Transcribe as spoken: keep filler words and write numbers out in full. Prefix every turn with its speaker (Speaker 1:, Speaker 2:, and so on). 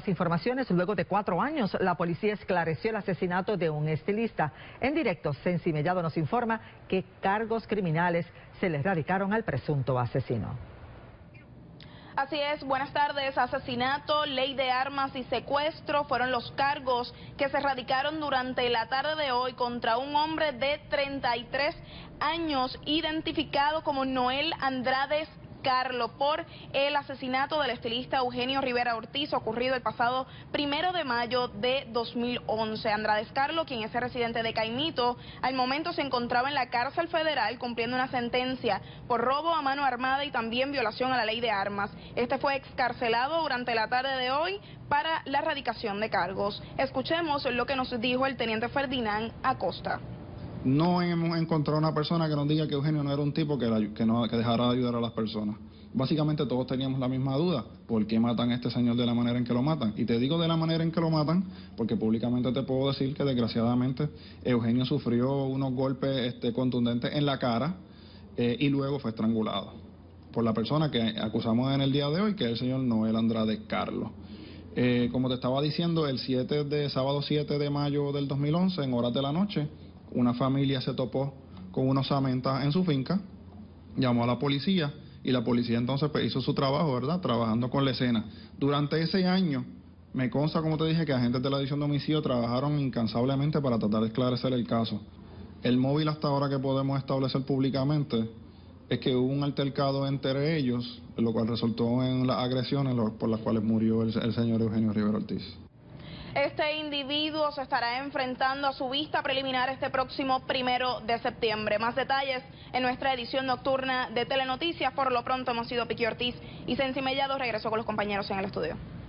Speaker 1: Las informaciones, luego de cuatro años, la policía esclareció el asesinato de un estilista. En directo, Sensi Mellado nos informa que cargos criminales se le radicaron al presunto asesino.
Speaker 2: Así es, buenas tardes. Asesinato, ley de armas y secuestro fueron los cargos que se radicaron durante la tarde de hoy contra un hombre de treinta y tres años, identificado como Noel Andrade Carlo, por el asesinato del estilista Eugenio Rivera Ortiz, ocurrido el pasado primero de mayo de dos mil once. Andrade Carlo, quien es el residente de Caimito, al momento se encontraba en la cárcel federal cumpliendo una sentencia por robo a mano armada y también violación a la ley de armas. Este fue excarcelado durante la tarde de hoy para la erradicación de cargos. Escuchemos lo que nos dijo el teniente Ferdinand Acosta.
Speaker 3: No hemos encontrado una persona que nos diga que Eugenio no era un tipo que, la, que, no, que dejara de ayudar a las personas. Básicamente todos teníamos la misma duda: ¿por qué matan a este señor de la manera en que lo matan? Y te digo de la manera en que lo matan porque públicamente te puedo decir que desgraciadamente Eugenio sufrió unos golpes este, contundentes en la cara eh, y luego fue estrangulado por la persona que acusamos en el día de hoy, que es el señor Noel Andrade Carlo. Eh, como te estaba diciendo, el siete de sábado siete de mayo del dos mil once, en horas de la noche, una familia se topó con una osamenta en su finca, llamó a la policía y la policía entonces pues, hizo su trabajo, ¿verdad?, trabajando con la escena. Durante ese año, me consta, como te dije, que agentes de la División de Homicidio trabajaron incansablemente para tratar de esclarecer el caso. El móvil hasta ahora que podemos establecer públicamente es que hubo un altercado entre ellos, lo cual resultó en las agresiones por las cuales murió el, el señor Eugenio Rivera Ortiz.
Speaker 2: Este individuo se estará enfrentando a su vista preliminar este próximo primero de septiembre. Más detalles en nuestra edición nocturna de Telenoticias. Por lo pronto hemos sido Piqui Ortiz y Sensi Mellado. Regreso con los compañeros en el estudio.